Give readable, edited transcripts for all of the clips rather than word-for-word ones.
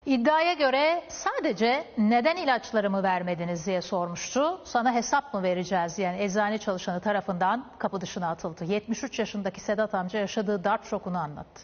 İddiaya göre sadece neden ilaçlarımı vermediniz diye sormuştu. Sana hesap mı vereceğiz diyen eczane çalışanı tarafından kapı dışına atıldı. 73 yaşındaki Sedat amca yaşadığı darp şokunu anlattı.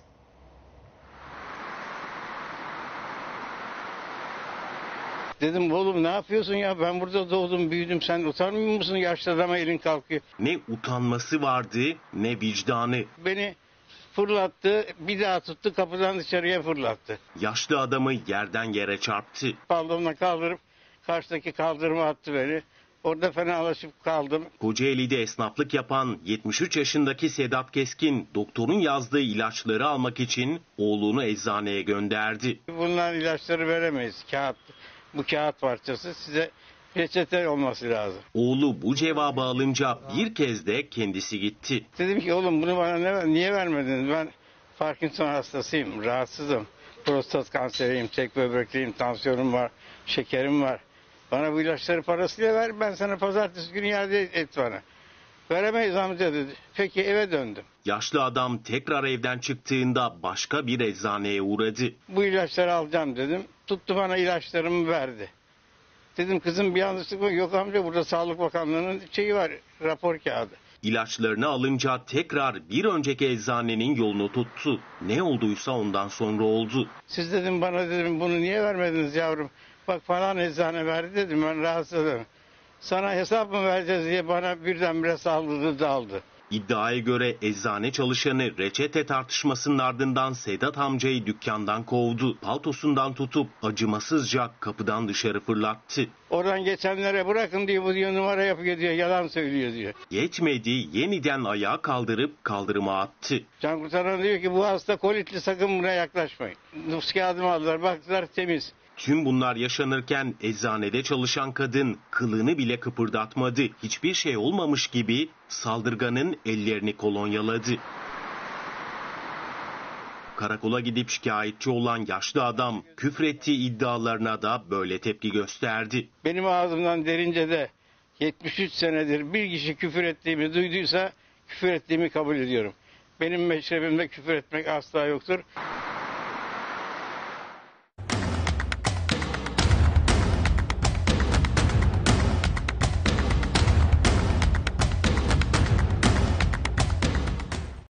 Dedim oğlum ne yapıyorsun ya, ben burada doğdum büyüdüm, sen utanmıyor musun, yaşlı adama elin kalkıyor. Ne utanması vardı ne vicdanı. Beni fırlattı, bir daha tuttu, kapıdan dışarıya fırlattı. Yaşlı adamı yerden yere çarptı. Pantolonla kaldırıp karşıdaki kaldırıma attı beni. Orada fenalaşıp kaldım. Kocaeli'de esnaflık yapan 73 yaşındaki Sedat Keskin doktorun yazdığı ilaçları almak için oğlunu eczaneye gönderdi. Bunların ilaçları veremeyiz. Bu kağıt parçası size reçete olması lazım. Oğlu bu cevabı alınca bir kez de kendisi gitti. Dedim ki oğlum bunu bana niye vermediniz? Ben Parkinson hastasıyım, rahatsızım. Prostat kanseriyim, tek böbrekliyim, tansiyonum var, şekerim var. Bana bu ilaçları parasıyla ver, ben sana pazartesi günü iade et bana. Veremeyiz amca dedi. Peki eve döndüm. Yaşlı adam tekrar evden çıktığında başka bir eczaneye uğradı. Bu ilaçları alacağım dedim. Tuttu bana ilaçlarımı verdi. Dedim kızım bir yanlışlık mı? Yok amca, burada Sağlık Bakanlığı'nın şeyi var, rapor kağıdı. İlaçlarını alınca tekrar bir önceki eczanenin yolunu tuttu. Ne olduysa ondan sonra oldu. Siz dedim bana dedim bunu niye vermediniz yavrum? Bak falan eczane verdi dedim, ben rahatsızım. Sana hesap mı vereceğiz diye bana birdenbire saldırdı daldı. İddiaya göre eczane çalışanı reçete tartışmasının ardından Sedat amcayı dükkandan kovdu. Paltosundan tutup acımasızca kapıdan dışarı fırlattı. Oradan geçenlere bırakın diyor, bu diyor numara yapıyor diyor, yalan söylüyor diyor. Yetmedi, yeniden ayağa kaldırıp kaldırıma attı. Can kurtaran diyor ki bu hasta kolitli, sakın buna yaklaşmayın. Nüfus kağıdımı aldılar, baktılar temiz. Tüm bunlar yaşanırken eczanede çalışan kadın kılını bile kıpırdatmadı. Hiçbir şey olmamış gibi saldırganın ellerini kolonyaladı. Karakola gidip şikayetçi olan yaşlı adam küfrettiği iddialarına da böyle tepki gösterdi. Benim ağzımdan derince de 73 senedir bir kişi küfür ettiğimi duyduysa küfür ettiğimi kabul ediyorum. Benim meşrebimde küfür etmek asla yoktur.